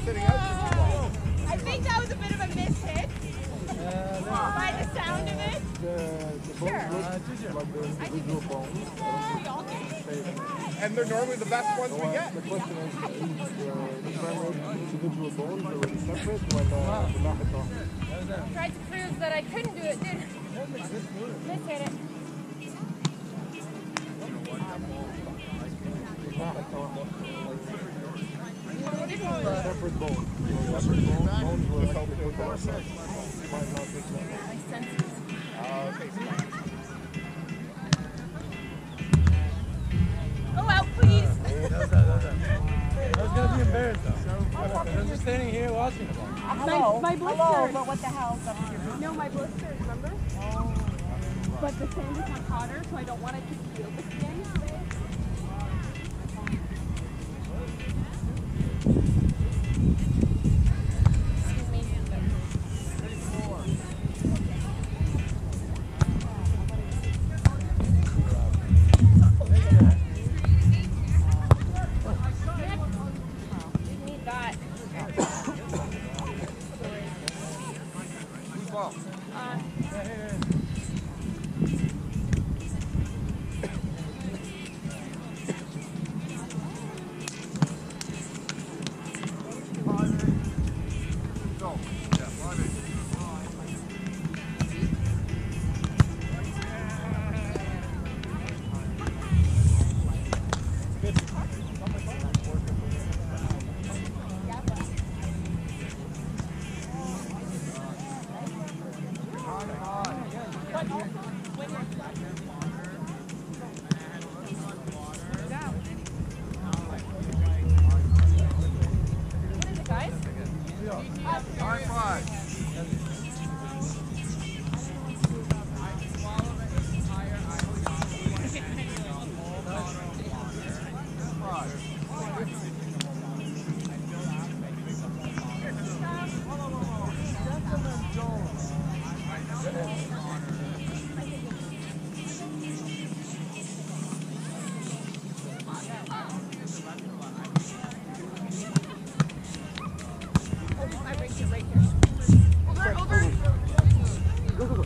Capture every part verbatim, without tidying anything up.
sitting out too long. I think that was a bit of a miss hit. By the sound of it. Sure. And they're normally the best ones we get. The question is, is the primary individual bones already separate when uh, the marathon? Tried to prove that I couldn't do it, dude. Miss hit it. Separate bones. Separate bones. Bones will actually put our side. Might not take that. My senses. Uh, okay, so Go out, please. Hey, that was that, that was that. I was gonna be embarrassed though. I was just standing here watching it. Hello. My, my blister. Hello, but what the hell's up here? No, my blister, remember? Oh. But the sand is much hotter, so I don't want it to feel the skin. Excuse me. We need that. who's ball? Uh, Go. Yeah, five eight. what is it, guys? High five. I raised it right here. Over, over. Go, go, go.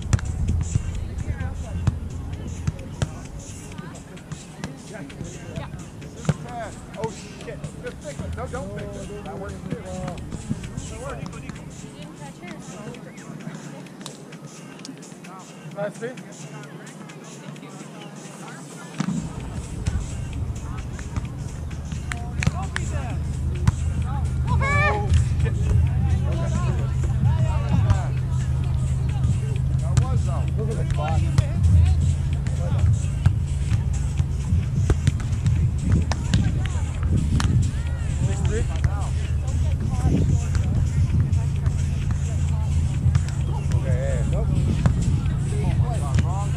Yeah. Pass. Oh shit. Just fix it. No, don't fix it. That works too. That works. You didn't catch hers. Last three? That was though. Look at the clock. Six three? Okay, nope. Wrong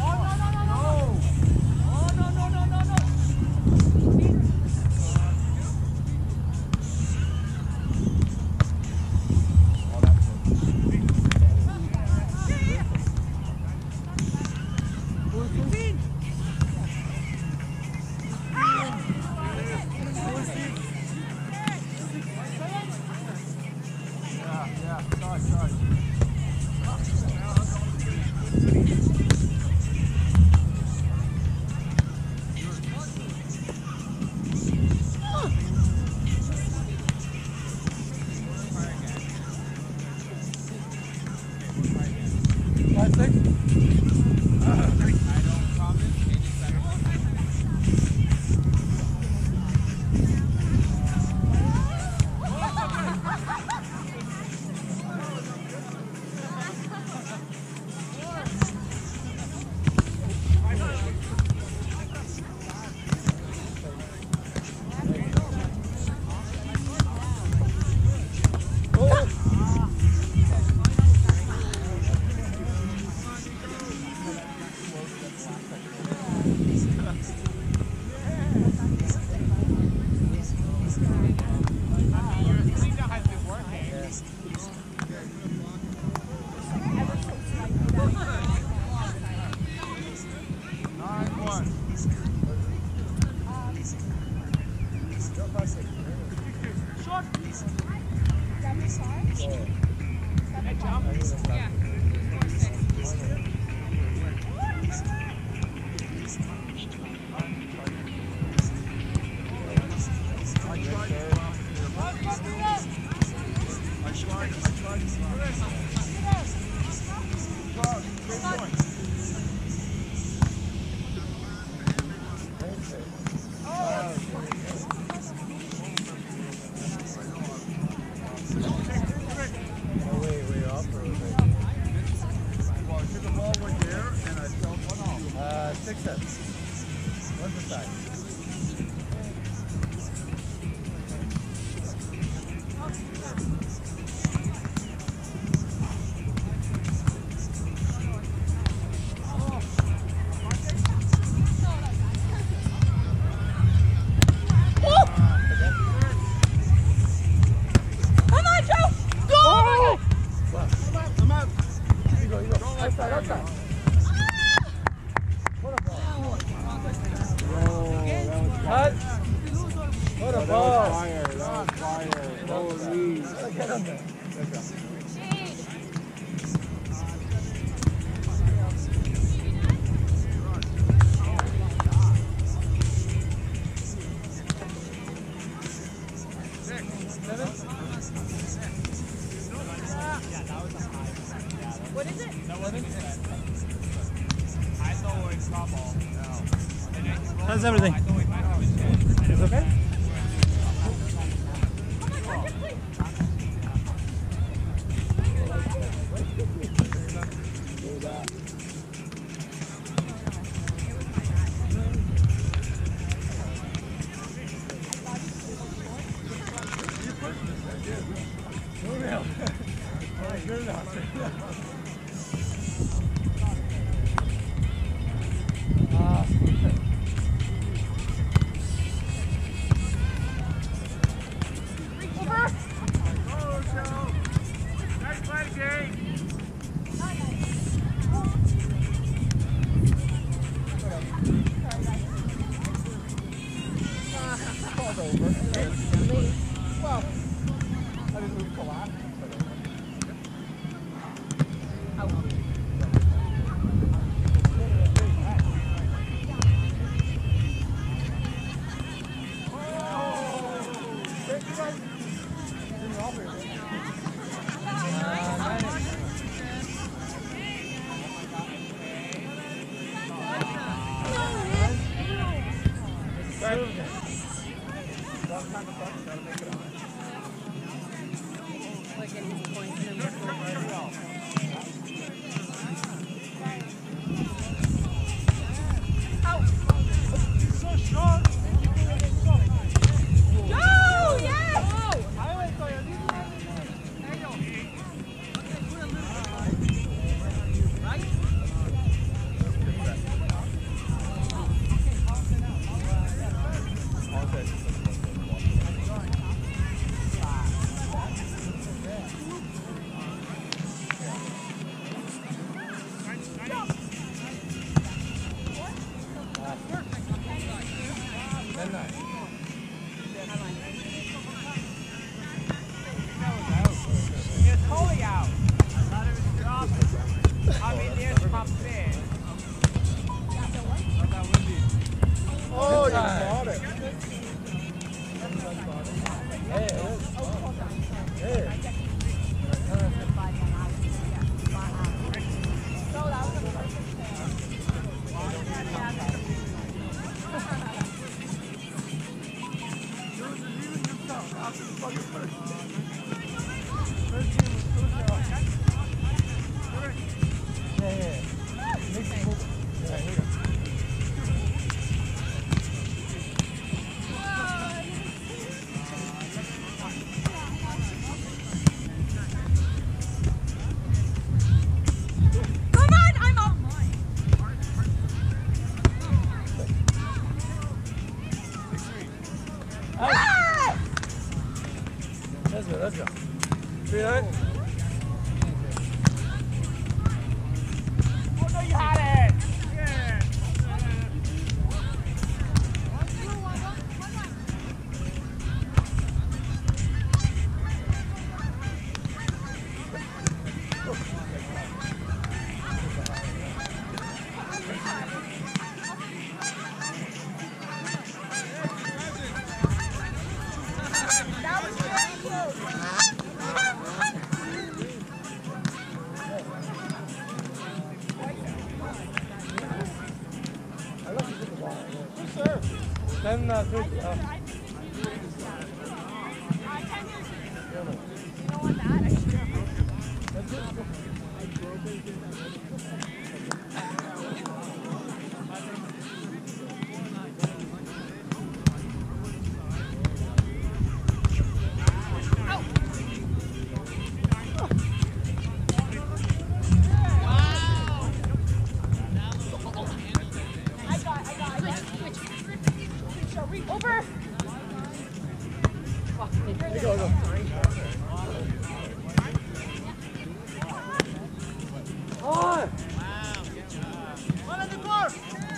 What's the side? What is it? How's everything? It's okay? Oh, you caught it. Let's go, let's go. three nine. Oh, no, you had it. Yeah. ten uh, fifty. Oh. Over. There you go, go. On! One on the court!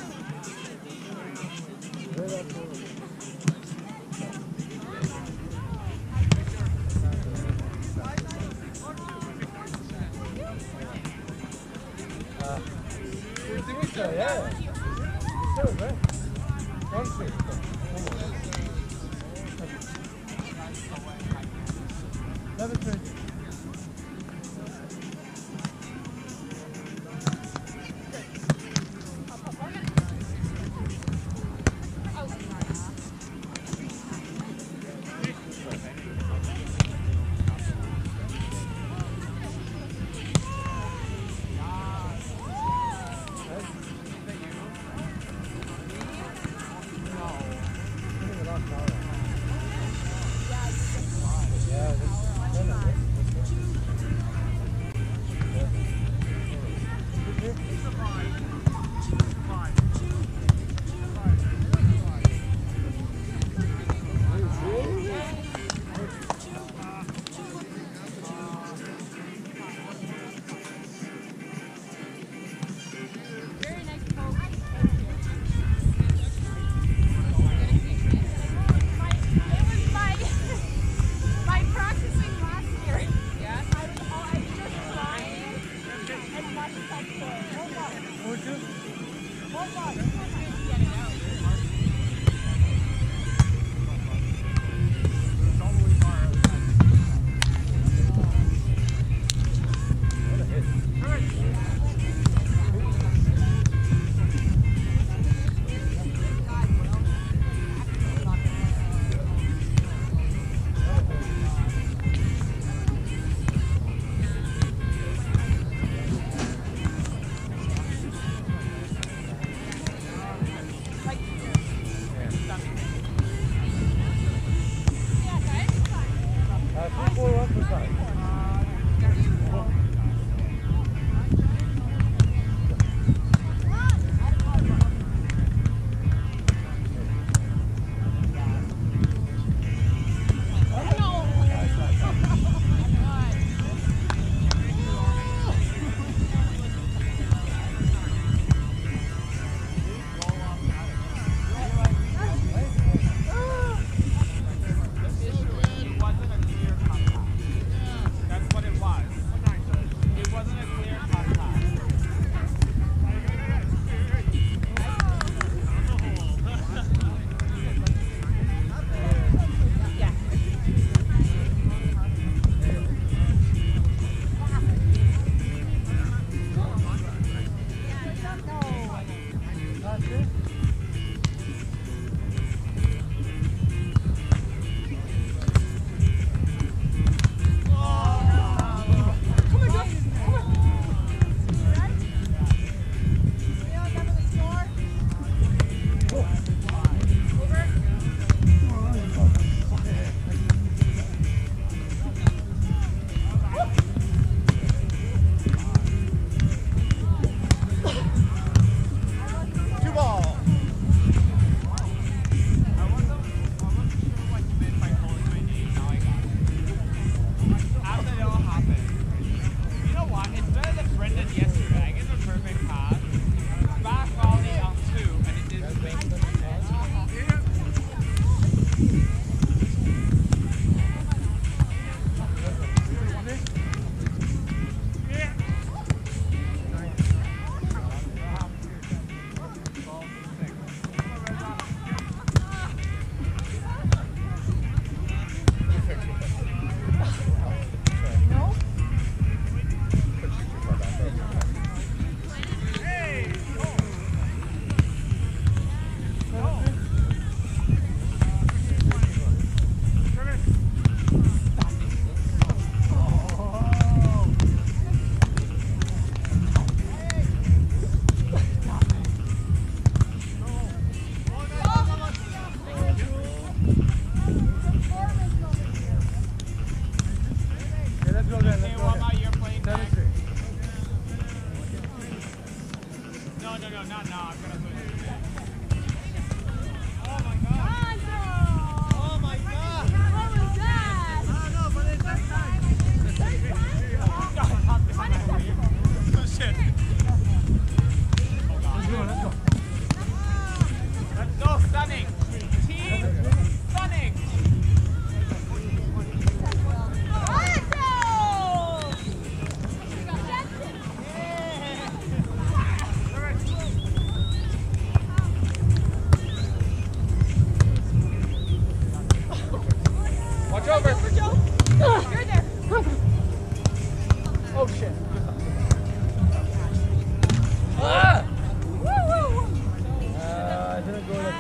Uh, so, yeah. So, right? One, two. Another three.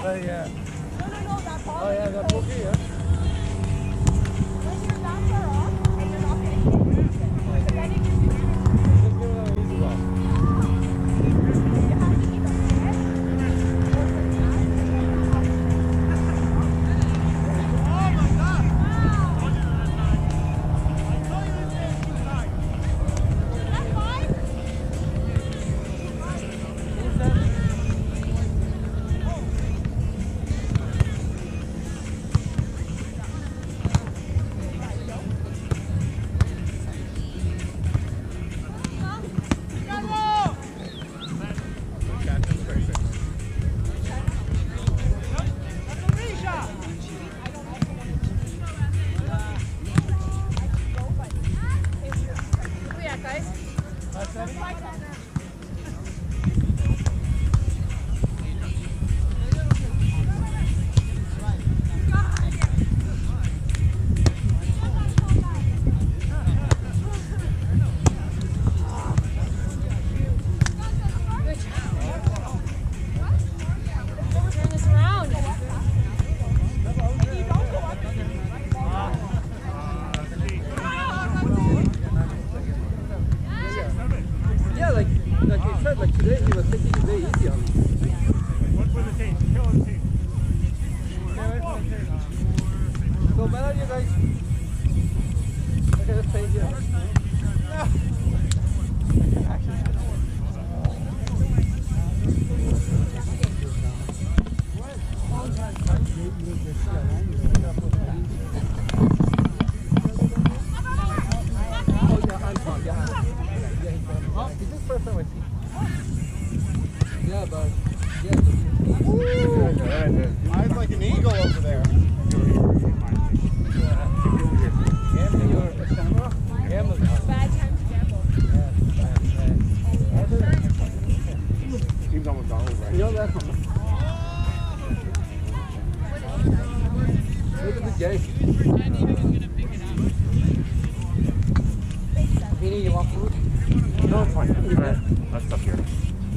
But yeah. No, no, no, that ball. Oh yeah, that boogie, yeah. When you're that far off, and you're not going to hit it. But then it gives you Just give it an easy ball. you have to either hit Yeah, like like he said, like today he was taking it very easy on me. One for the team. Kill the team. So where are you guys? Okay, let's play here. Yeah, but yeah. Eyes like an eagle over there. bad time to gamble. Team's almost done over. You're welcome. Look at the Jay. Vinny, you want food? No, it's fine. That's up here.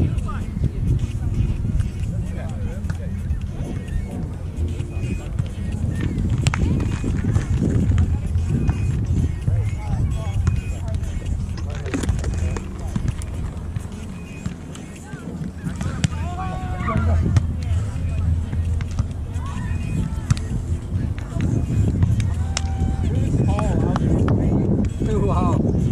Wow.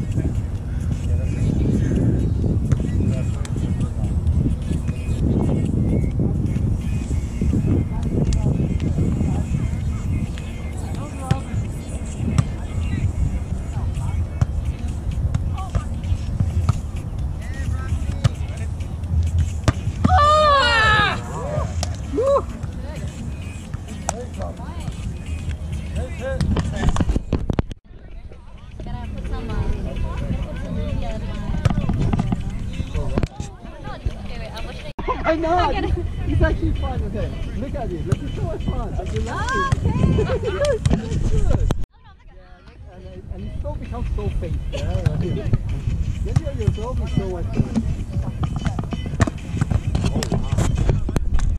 I know. It's actually fun. Okay, look at it. Look, it's so much fun. And you like it. Yes, it's good. Yeah, and, and it so becomes so fake. Yeah. Then yourself is so much fun.